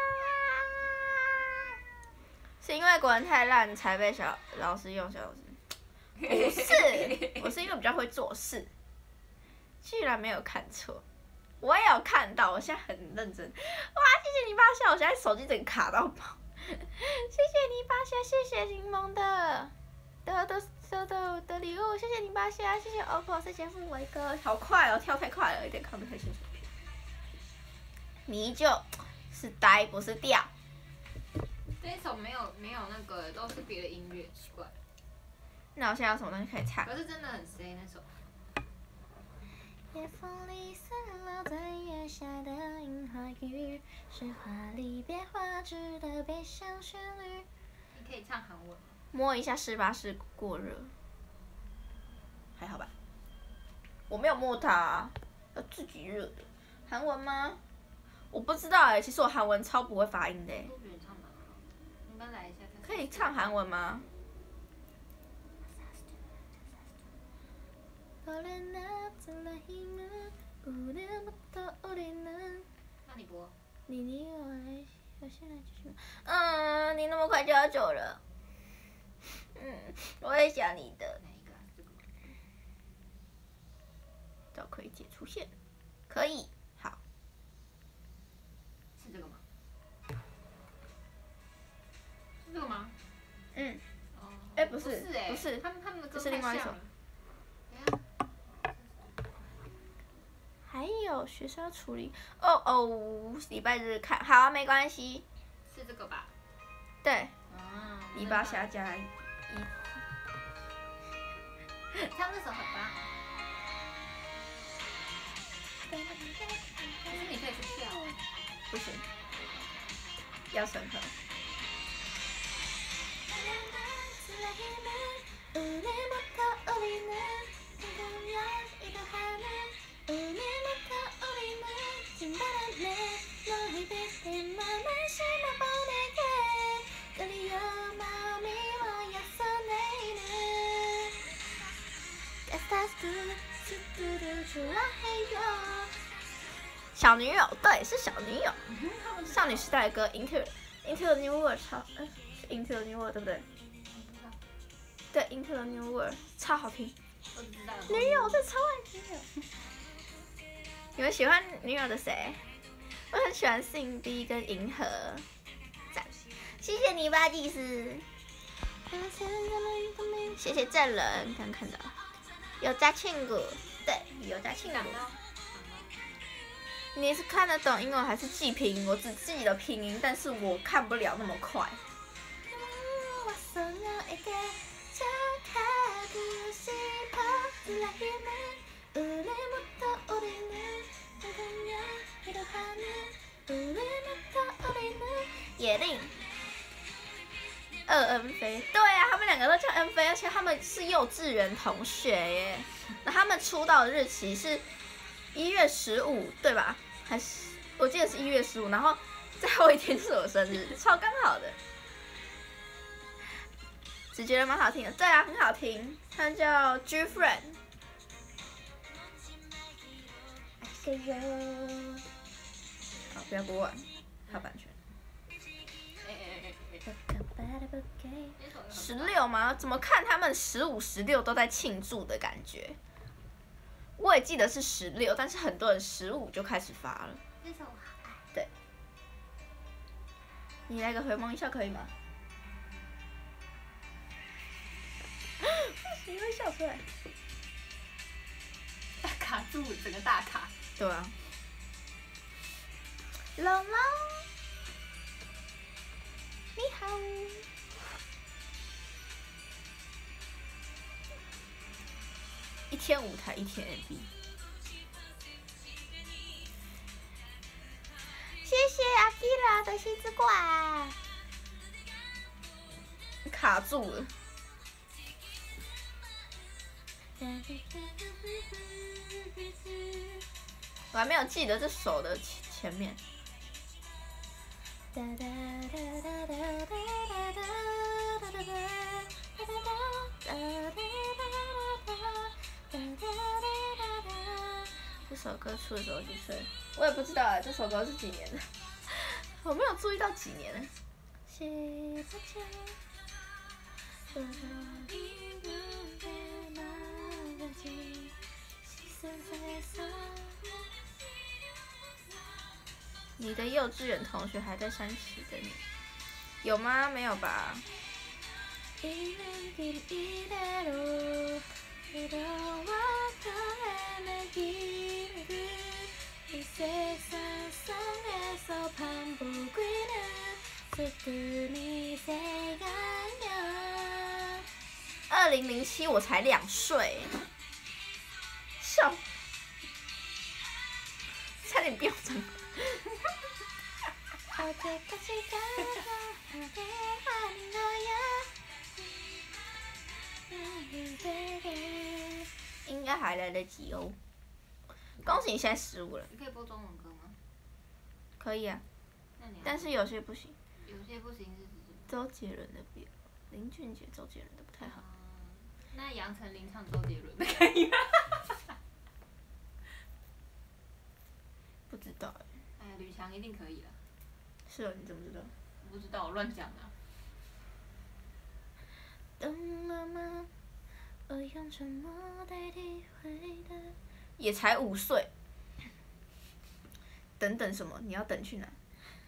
是因为国文太烂才被小老师用小老师？不是，我是因为比较会做事。居然没有看错，我也有看到，我现在很认真。哇，谢谢你八下，我现在手机整个卡到爆。谢谢你八下，谢谢柠檬的的的的的的礼物，谢谢你八下，谢谢 O P P O， 谢谢富维哥，好快哦，跳太快了，有点看不太清楚。你就是呆，不是掉。 这一首没有没有那个，都是别的音乐，奇怪。 那我现在有什么东西可以唱？ 可是真的很 C 那首。 夜风里散落在月下的樱花雨，是华丽别画质的悲伤旋律。 你可以唱韩文吗？ 摸一下十八式过热，还好吧？我没有摸它、啊，要自己热的。韩文吗？我不知道哎、欸，其实我韩文超不会发音的、欸。 我觉得唱蛮好，你们来一下看。 可以唱韩文吗？ 那你播。 嗯，你那么快就要走了。嗯，我也想你的。 哪一个啊？这个吗？ 找葵姐出现，可以，好。 是这个吗？是这个吗？ 嗯。 哦。 哎、欸，不是， 不是哎、 欸，不是， 他们他们的歌这是另外一首。还有学生处理，哦哦，礼拜日看好啊，没关系。 是这个吧？ 对。 嗯。 篱笆下加一。 唱这首很棒。 可是你可以去跳。 不行，要审核。 小女友，对，是小女友。少女时代的歌《Into Into the New World》超，嗯，是 Into the New World 对不对？对 ，Into the New World 超好听。 我只知道。 女友，我真的超爱女友。你们喜欢女友的谁？我很喜欢 Cindy 跟银河。赞，谢谢你吧，祭司。谢谢证人，刚看到。有加庆谷，对，有加庆谷。你是看得懂英文还是记拼音？我只记得拼音，但是我看不了那么快。野令，二恩飞，对啊，他们两个都叫恩飞，而且他们是幼稚园同学耶。那他们出道的日期是一月十五，对吧？还是我记得是一月十五，然后最后一天是我生日，超刚好的。只觉得蛮好听的，对啊，很好听。它叫 G Friend。好，不要播完，怕版权。十六吗？怎么看他们十五、十六都在庆祝的感觉？我也记得是十六，但是很多人十五就开始发了。 这首我好爱。 对。你来个回眸一笑可以吗？你会笑出来。 卡住，整个大卡。 对啊。龙龙，你好。一天舞台，一天 M V。谢谢阿基拉的心之冠。卡住了。我还没有记得这首的前面。这首歌出的时候几岁？我也不知道哎，这首歌是几年的？我没有注意到几年呢。你的幼稚园同学还在山崎等你，有吗？没有吧？二零零七我才两岁，笑，差点飙涨。应该还来得及哦。恭喜你现在十五了。 你可以播中文歌吗？ 可以啊。 那你但是有些不行。 有些不行是指？ 周杰伦的不，林俊杰、周杰伦的不太好。 嗯、那杨丞琳唱周杰伦的可以吗？ 不知道哎。 哎呀，吕强一定可以了。 是哦，你怎么知道？ 我不知道，我乱讲的。 懂了吗？我用沉默代替回答。也才五岁。等等什么？你要等去哪？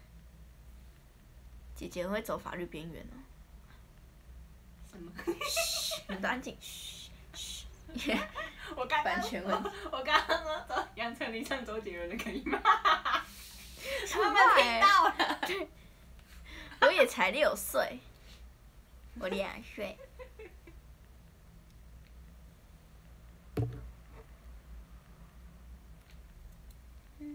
姐姐会走法律边缘哦。 什么？ 嘘，你们都安静。嘘嘘。 我刚刚版权问题。 我刚刚说走杨丞琳唱周杰伦的可以吗？ 他们听到了。 我也才六岁，我两岁。嗯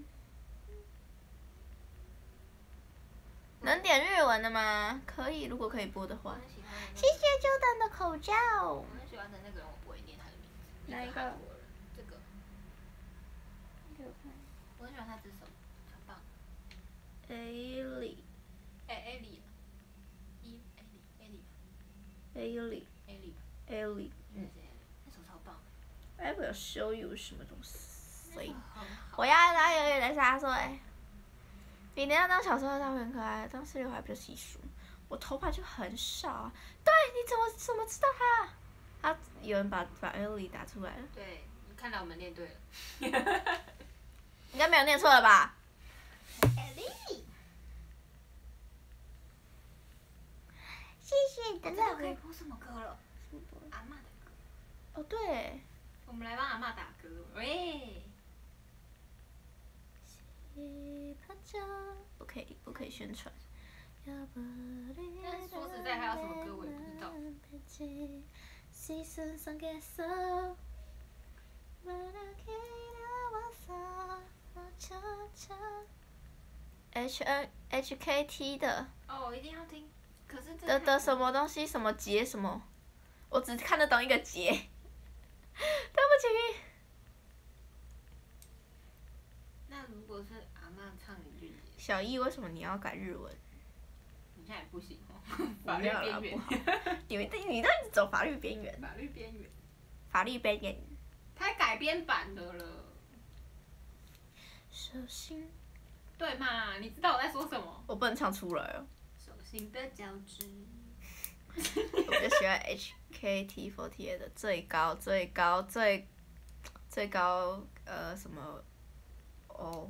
能点日文的吗？可以，如果可以播的话。 我很喜欢的那个谢谢 Jordan 的口罩我。很喜欢的那个人，我不会念他的名字。 哪一个韩国人？这个， 给我看。 我很喜欢他这首，超棒。 Ali 哎，艾莉，伊艾莉艾莉 Ali 艾莉， Ali， 嗯，那首超棒。 I will show you 什么东西。 那首很好。 我要当永远的沙穗。比你要当小时候的他会很可爱，当时刘海比较稀疏，我头发就很少啊。对，你怎么怎么知道他？他有人把把 Ellie 打出来了。 对，看来我们念对了。 应该没有念错了吧？ Ellie， 谢谢你的这乐回。 个可以播什么歌了？阿嬷的歌。 哦，对。 我们来帮阿嬷打歌，喂。 不可以，不可以宣传。 但说实在，还有什么歌我也不知道。 H N H K T 的哦，我一定要听。可是这的的什么东西什么节什么，我只看得懂一个节。对不起。 那如果是阿嬷唱一句， 小易，为什么你要改日文？ 你现在也不行哦。 不法律要啦， 边缘不好。你们你都一直走法律边缘。 法律边缘。 法律边缘。 它改编版的了。 手心。 对嘛？你知道我在说什么？ 我不能唱出来哦。 手心的交织。 我比较喜欢 H K T 四十八的最高最高最最高呃什么哦。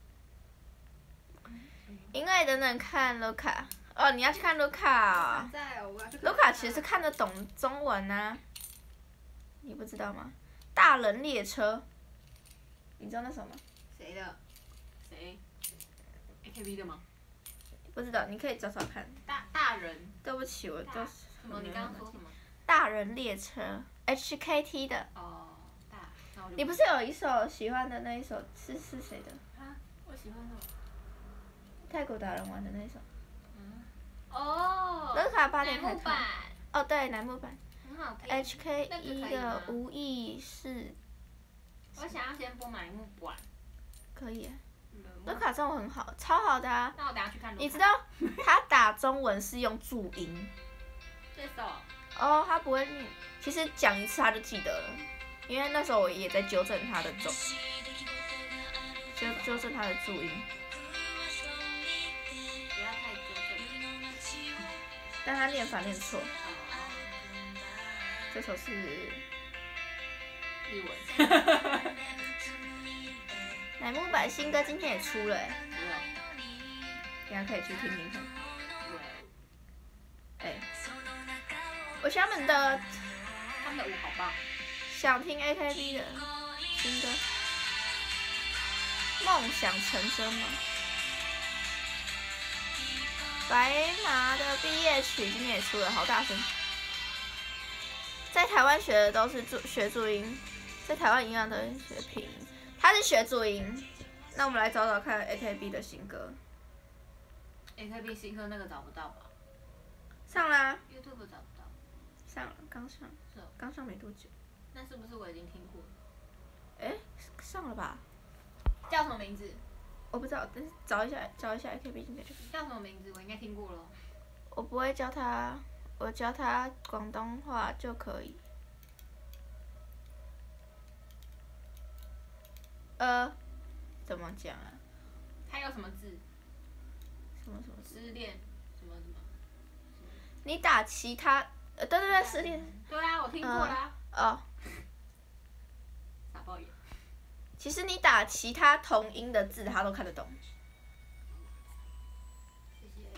因为等等看 Luca 哦，你要去看 Luca。 在哦，我要去。 Luca 其实看得懂中文啊，你不知道吗？大人列车，你知道那首吗？ 谁的？谁 ？A K B 的吗？ 不知道，你可以找找看。 大大人。 对不起，我大都什么？你刚刚说什么？ 大人列车 H K T 的。 哦，大。那我就你不是有一首喜欢的那一首是是谁的？ 啊，我喜欢的。 泰国达人玩的那一首。 嗯。哦。 乐卡八点乃才看。 木坂。 哦，对，楠木版。 很好听。 H K 那个可以一的吗无意是我想要先播乃木坂。 可以啊。 嗯乐卡中文很好，超好的啊！ 那我等下去看。 你知？道他打中文是用注音。 这首。 哦，他不会念，其实讲一次他就记得了，因为那时候我也在纠正他的中，纠纠正他的注音。 不要太纠正。 但他念法念错。 哦。 这首是日文。 乃木坂新歌今天也出了欸， 没有。 大家可以去听听看。 对。 哎、我喜欢他们的， 他们的舞好棒。 想听 A K B 的新歌，梦想成真吗？白马的毕业曲今天也出了，好大声！在台湾学的都是注学注音，在台湾一样的学拼音，他是学注音。那我们来找找看 A K B 的新歌。 A K B 新歌那个找不到吧上啦、 ？YouTube 找不到。 上了，刚上， 是哦。 刚上没多久。 那是不是我已经听过？ 哎、上了吧？ 叫什么名字？ 我不知道，但是找一下，找一下 A K B 应该就。 叫什么名字？我应该听过了。 我不会教他，我教他广东话就可以。呃，怎么讲啊？ 它有什么字？ 什么什么字？ 失恋，什么什么？ 你打其他，呃，对对对，失恋。 对啊，我听过啦。 哦， 傻爆眼。 其实你打其他同音的字，他都看得懂。 谢谢。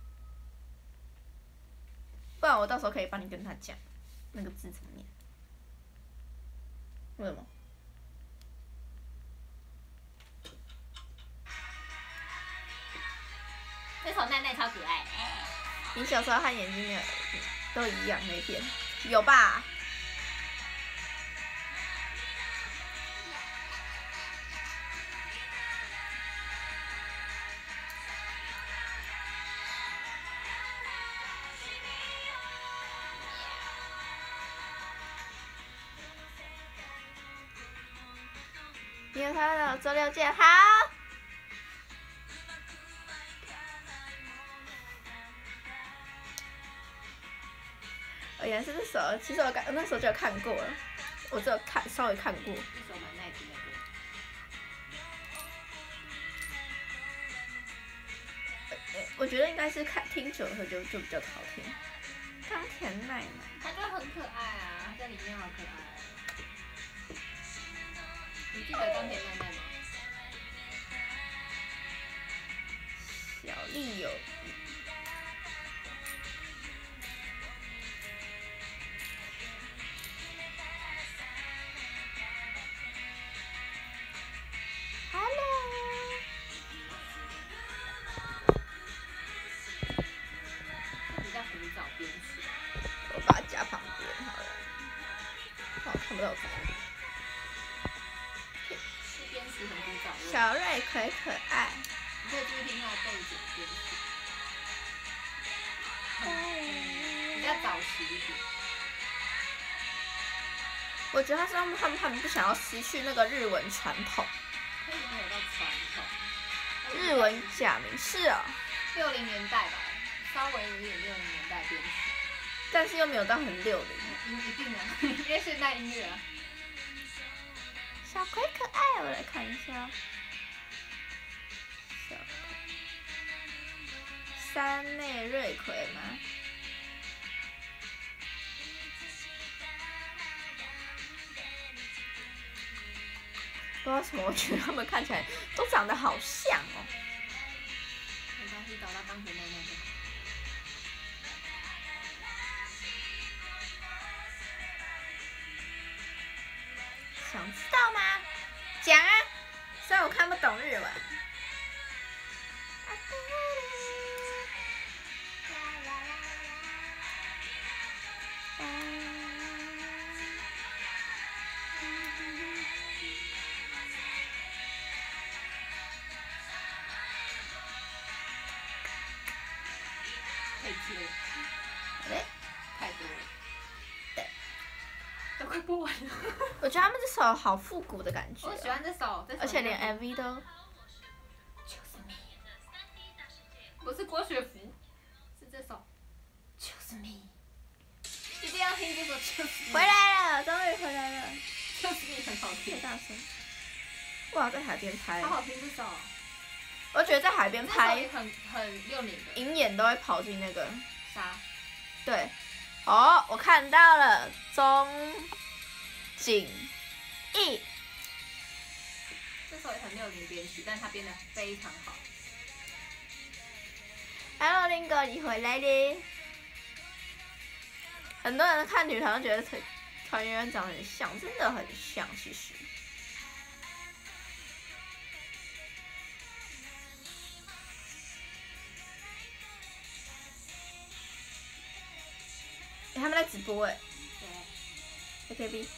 不然我到时候可以帮你跟他讲，那个字怎么念。为什么？ 这首奈奈超可爱。 你小时候和眼睛没有都一样没变，有吧？ 你有看到周六见，好。哦，原来是这首，其实我刚那时候就有看过了，我只有看稍微看过。 一首蛮耐听的歌。 我觉得应该是看听久了就就比较好听。冈田奈奈， 他就很可爱啊，他在里面好可爱、啊。你记得冈田奈奈吗？ 小丽友。我把它加旁边好了，哦，看不到。 编曲很古早味。 小瑞葵可爱。 你可以注意听他的背景编曲。比较早期一点。 我觉得他是他们他们他们不想要失去那个日文传统。 他也没有到传统。 日文假名是哦。 六零年代吧，稍微有一点六零年代编曲。 但是又没有到很六零。 一定啊，因为现代音乐啊。 小葵可爱，我来看一下。小葵。山内瑞葵吗？不知道什么，我觉得他们看起来都长得好像哦。 没关系，找到冈田奈奈就好。 想知道吗？讲啊！虽然我看不懂日文。 太接了。 哎， 太多了。对。都快播完了。 我觉得他们这首好复古的感觉、哦。 我喜欢这首，这首而且连 M V 都。 不是郭雪芙，是这首。Choose me。一定要听这首 Choose me。 回来了，终于回来了。 Choose me 很好听。 太大声。哇，在海边拍。 好好听这首。 我觉得在海边拍。 很很六零的。 鹰眼都会跑进那个。 沙。 对。哦，我看到了，中景逸。 这首也很六零编曲，但它编得非常好。 Hello， 林哥，你回来嘞！很多人看女团都觉得团团员长得很像，真的很像，其实。欸、他们在直播哎。对。A K B。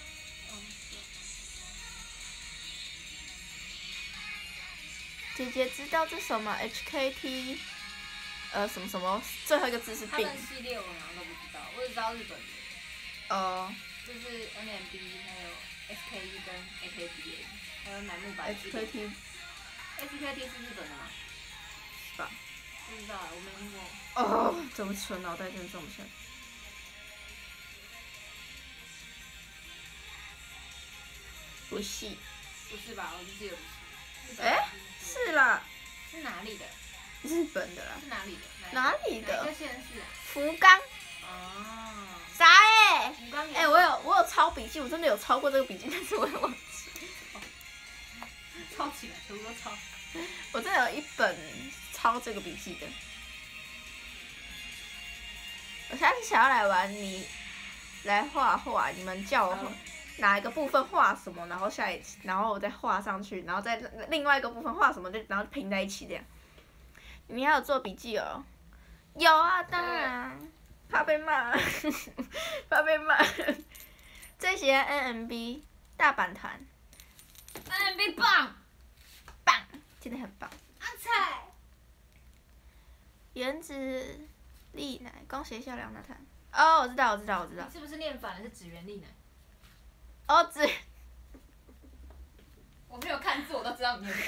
姐姐知道这首吗 ？H K T。呃，什么什么，最后一个字是病。 他们系列我好像都不知道，我只知道日本的。 哦。 就是 N M B 还有 S K E 跟 A K B， 还有乃木坂。 H K T。 H K T 是日本的吗？ 是吧？ 不知道，我没听过。 哦，怎么存脑袋真的这么深？不是。 不是吧？我就记得不是。 哎、欸，是啦。 是哪里的？ 日本的啦。 是哪里的？ 哪里的？ 哪个县市啊？ 福冈。 哦。 啥哎、欸？ 福冈。 哎、欸，我有我有抄笔记，我真的有抄过这个笔记，但是我也忘记。 抄起来，全部都抄。 我真的有一本抄这个笔记的。我下次想要来玩，你来画画，你们叫我哪一个部分画什么，然后下一次，然后我再画上去，然后再另外一个部分画什么，就然后拼在一起这样。你还有做笔记哦？有啊，当然。怕被骂，怕被骂。最喜欢 N M B 大阪团。 N M B 棒， 棒，真的很棒。 阿菜。 原子丽乃，恭喜校良那团。哦，我知道，我知道，我知道。 你是不是念反了？是指原丽乃。 哦，指。 我没有看字，我都知道你念。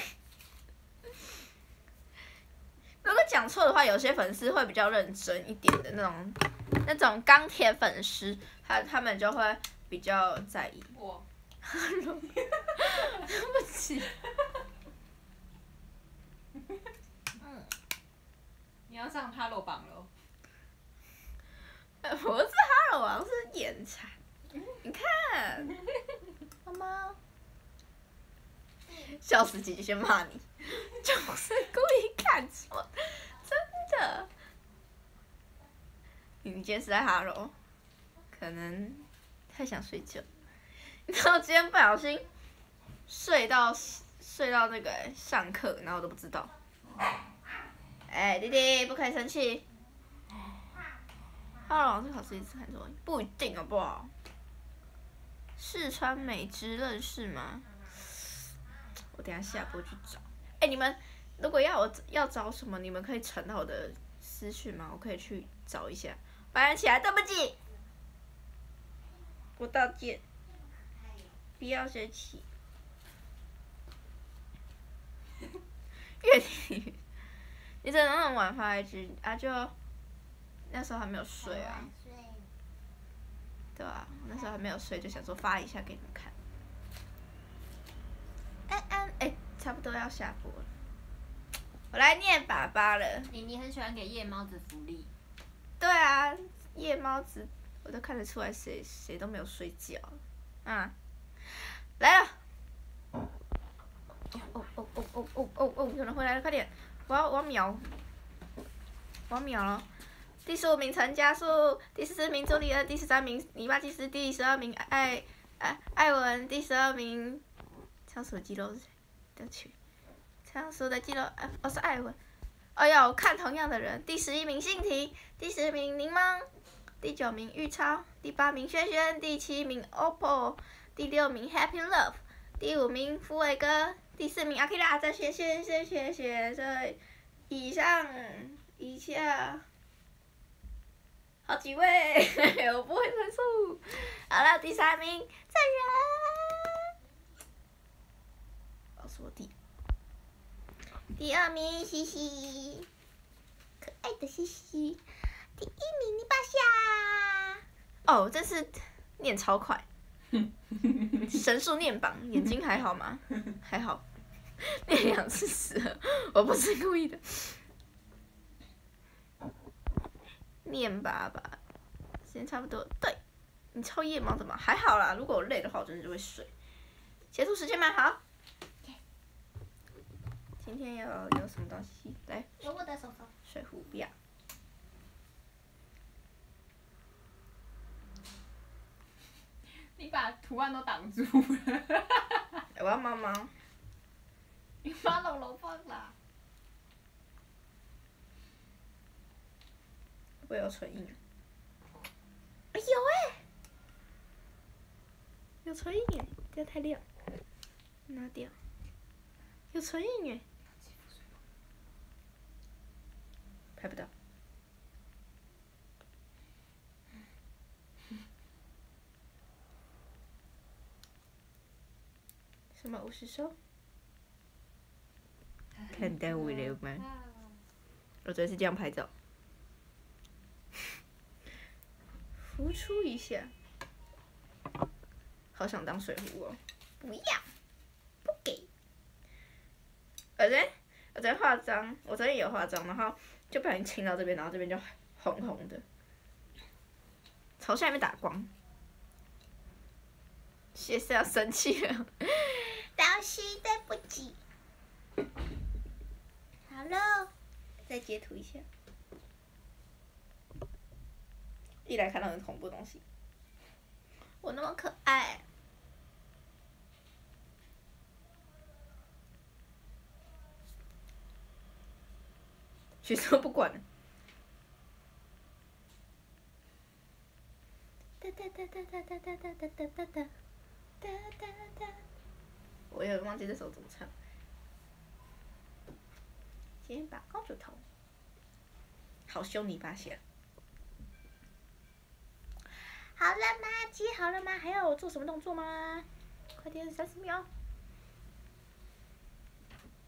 如果讲错的话，有些粉丝会比较认真一点的那种，那种钢铁粉丝，他他们就会比较在意。 我。 对不起。 嗯。你要上哈喽榜了。 不是哈喽王，是眼馋。你看，妈妈，笑死姐姐先骂你，就是故意看错，真的。你今天是在哈喽，可能太想睡觉。然后今天不小心睡到睡到那个、欸、上课，然后我都不知道。哎、欸，弟弟不可以生气。哈喽老师考试一次看作业，不一定好不好？四川美知认识吗？我等一下下播去找。哎、欸，你们如果要我要找什么，你们可以传到我的私讯吗？我可以去找一下。白人起来，对不起，我道歉，不要生气。月底，你怎么那么晚发 I G 啊？就那时候还没有睡啊。对啊，那时候还没有睡，就想说发一下给你们看。安安，哎，差不多要下播了，我来念爸爸了。 你你很喜欢给夜猫子福利。 对啊，夜猫子，我都看得出来谁谁都没有睡觉。啊，来了。哦哦哦哦哦哦哦哦！有人回来了，快点！我要我要秒，我要秒了。第十五名陈家树，第十四名周丽恩，第十三名尼巴基斯，第十二名艾艾艾文，第十二名仓鼠的肌肉是谁？对不起，仓鼠的肌肉，啊，我是艾文。哎呀，我看同样的人，第十一名信婷，第十名柠檬，第九名玉超，第八名轩轩，第七名 O P P O， 第六名 Happy Love， 第五名福伟哥，第四名阿 K 拉，再谢谢谢谢谢这以上以下。好几位，我不会算数。好了，第三名郑源，哦，是我弟。第二名西西，可爱的西西。第一名泥巴虾。哦，这次念超快，神速念榜，眼睛还好吗？还好，念两次死了，我不是故意的。念吧吧，时间差不多。对，你超夜猫的吗？还好啦，如果我累的话，我真的就会睡。截图时间蛮好。今天要有什么东西？来。 有我的手手。 水壶不要。 你把图案都挡住了。 我要猫猫。 你把龙龙放哪？ 我有唇印。哎有哎、欸，有唇印哎，这太亮，拿掉。有唇印哎，拍不到。什么五十收？看到我了吗？我昨天是这样拍照。浮出一下，好想当水壶哦！不要，不给。我昨天我昨天化妆，我昨天有化妆，然后就不小心亲到这边，然后这边就红红的，朝下面打光。谢谢要生气了，导师对不起。好了，再截图一下。一来看到很恐怖的东西，我那么可爱。学生不管了。哒哒哒哒哒哒哒哒哒哒哒哒哒哒哒。我也忘记这首怎么唱。先把公主头。好凶你发现。好了吗？接好了吗？还要我做什么动作吗？快点，三十秒。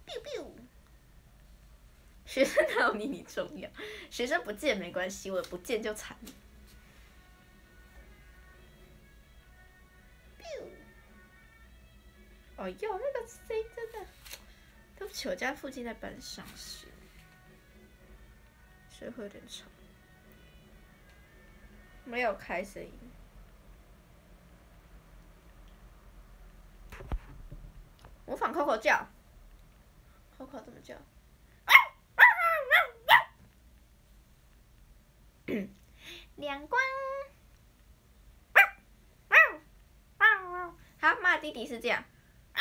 biu biu。学生哪有你你重要？学生不见没关系，我不见就惨了。biu。哦哟，那个声音真的，对不起，我家附近在办丧事，所以会有点吵。没有开声音。模仿 Coco 叫 ，Coco 怎么叫？亮光。他骂弟弟是这样。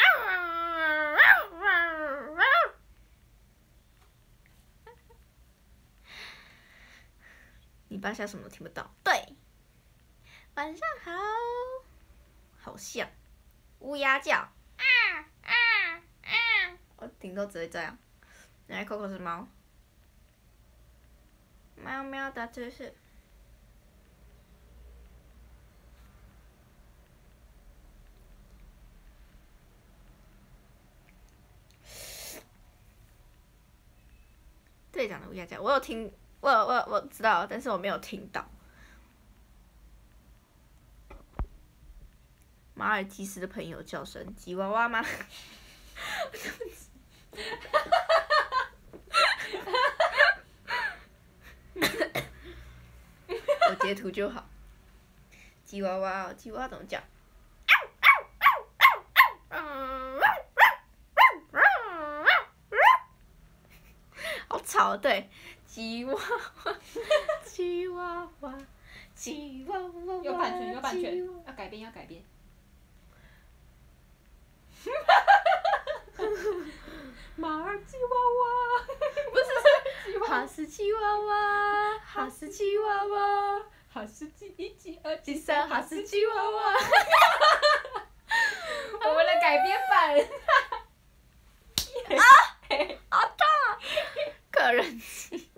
你爸现在什么都听不到。对。晚上好。好像。乌鸦叫。啊啊啊！我顶多只会这样。原来 Coco 是猫。喵喵的姿势。队长的乌鸦叫，我有听，我有我有我知道，但是我没有听到。马尔济斯的朋友叫声，吉娃娃吗？我截图就好。吉娃娃，吉娃娃怎么叫？好吵，对，吉娃娃，吉娃娃，吉娃娃。 有版权，有版权，要改编，要改编。马尔吉娃娃， 不是是，哈士奇娃娃，哈士奇娃娃， 哈士奇一级、二级、 第三哈士奇娃娃。 我们的改编版。 啊！好痛啊！个人技。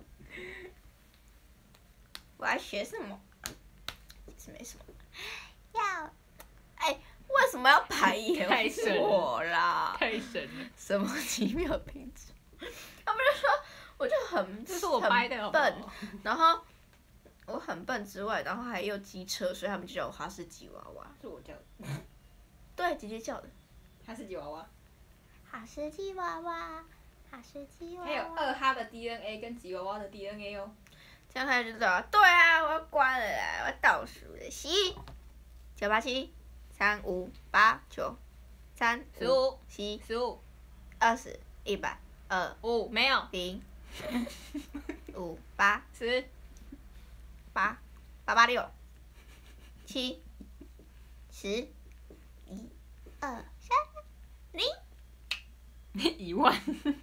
我要学什么？其实没什么。要，哎，为什么要排演我啦？ 太神了！ 什么奇妙品质？他们就说，我就很这是我掰的很笨，然后我很笨之外，然后还又机车，所以他们就叫我哈士奇娃娃。 是我叫的。 对，姐姐叫的。 哈士奇娃娃。 哈士奇娃娃，哈士奇娃娃。 还有二哈的 D N A 跟吉娃娃的 D N A 哦。 这样他就知道，对啊，我要关了啦，我要倒数了，十、九八七、三五八九、三十五、 七、 十五、 二十、一百、二、 五没有零、五、八、 十、 八、八八六、七、十、一、二、三、零。 一万。